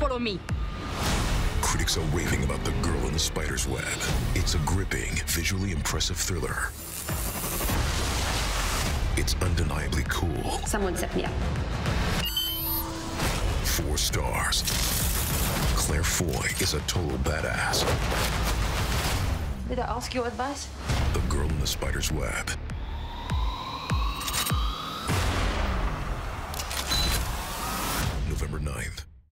follow me. Critics are raving about The Girl in the Spider's Web. It's a gripping, visually impressive thriller. It's undeniably cool. Someone set me up. 4 stars. Claire Foy is a total badass. Did I ask your advice? The Girl in the Spider's Web. November 9th.